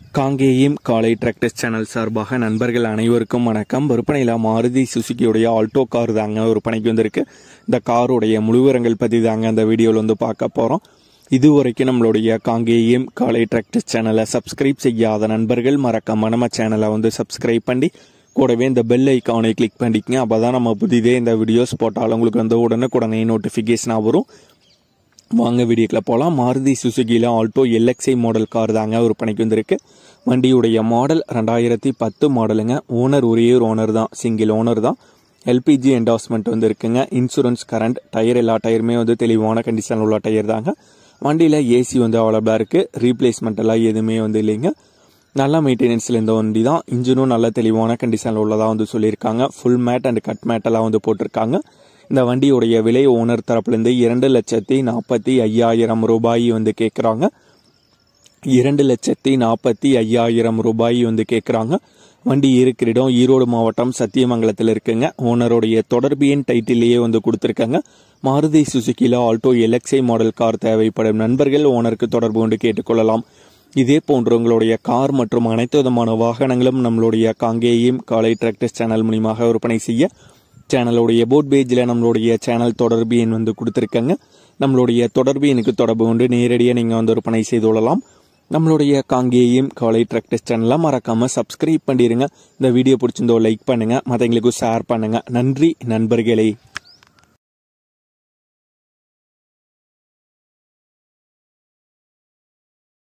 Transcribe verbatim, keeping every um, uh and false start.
காங்கேயம் காலை tractors channel சார்பாக நண்பர்கள் அனைவருக்கும் வணக்கம். விற்பனையில் மாருதி சுசுகியுடைய ஆல்டோ கார் தாங்க விற்பனைக்கு வந்திருக்கு. இந்த காருடைய முழுவிவரங்கள் பற்றி தாங்க அந்த வீடியோவில் வந்து பார்க்க போகிறோம். இதுவரைக்கும் நம்மளுடைய காங்கேயம் காலை டிராக்டர்ஸ் சேனலை சப்ஸ்கிரைப் செய்யாத நண்பர்கள் மறக்காம நம்ம சேனலை வந்து சப்ஸ்கிரைப் பண்ணி கூடவே இந்த பெல் ஐக்கானை கிளிக் பண்ணிக்கங்க. அப்போ தான் நம்ம புதிதே இந்த வீடியோஸ் போட்டாலும் உங்களுக்கு வந்து உடனுக்குடனே நோட்டிஃபிகேஷனாக வரும். வாங்க வீடியோக்கில் போகலாம். மாருதி சுசுகியில் ஆல்டோ எல்எக்ஸ்ஐ மாடல் கார் தாங்க விற்பனைக்கு வந்திருக்கு. வண்டியுடைய மாடல் ரெண்டாயிரத்தி பத்து மாடலுங்க. ஓனர் ஒரே ஒரு ஓனர் தான், சிங்கிள் ஓனர் தான். எல்பிஜி என்டாஸ்மெண்ட் வந்து இருக்குங்க. இன்சூரன்ஸ் கரண்ட், டயர் எல்லா டயருமே வந்து தெளிவான கண்டிஷனில் உள்ள டயர் தாங்க. வண்டியில் ஏசி வந்து அவைலபிளாக இருக்குது. ரீப்ளேஸ்மெண்ட் எல்லாம் எதுவுமே வந்து இல்லைங்க. நல்ல மெயின்டெனன்ஸில் இந்த வண்டி தான். இன்ஜினும் நல்ல தெளிவான கண்டிஷனில் உள்ளதாக வந்து சொல்லியிருக்காங்க. Full mat and cut mat எல்லாம் வந்து போட்டிருக்காங்க. இந்த வண்டியுடைய விலை ஓனர் தரப்புலேருந்து இரண்டு லட்சத்தி நாற்பத்தி ஐயாயிரம் ரூபாய் வந்து கேட்குறாங்க. இரண்டு லட்சத்தி நாற்பத்தி ஐயாயிரம் ரூபாய் வந்து கேட்குறாங்க. வண்டி இருக்கிற இடம் ஈரோடு மாவட்டம் சத்தியமங்கலத்தில் இருக்குங்க. ஓனருடைய தொடர்பு எண் டைட்டிலேயே வந்து கொடுத்துருக்காங்க. மாருதி சுசுகியில் ஆல்டோ எல்எக்ஸ்ஐ மாடல் கார் தேவைப்படும் நண்பர்கள் ஓனருக்கு தொடர்பு கொண்டு கேட்டுக்கொள்ளலாம். இதே போன்ற உங்களுடைய கார் மற்றும் அனைத்து விதமான வாகனங்களும் நம்மளுடைய காங்கேயம் காலை டிராக்டர்ஸ் சேனல் மூலியமாக விற்பனை செய்ய சேனலுடைய போட் பேஜில் நம்மளுடைய சேனல் தொடர்பு எண் வந்து கொடுத்துருக்காங்க. நம்மளுடைய தொடர்பு எனக்கு தொடர்பு கொண்டு நேரடியாக நீங்கள் வந்து விற்பனை செய்து கொள்ளலாம். நம்மளுடைய காங்கேயம் காலை டிராக்டர்ஸ் சேனலை மறக்காமல் சப்ஸ்கிரைப் பண்ணிடுங்க. இந்த வீடியோ பிடிச்சிருந்தோ லைக் பண்ணுங்கள், மற்றவங்களுக்கும் ஷேர் பண்ணுங்கள். நன்றி நண்பர்களே.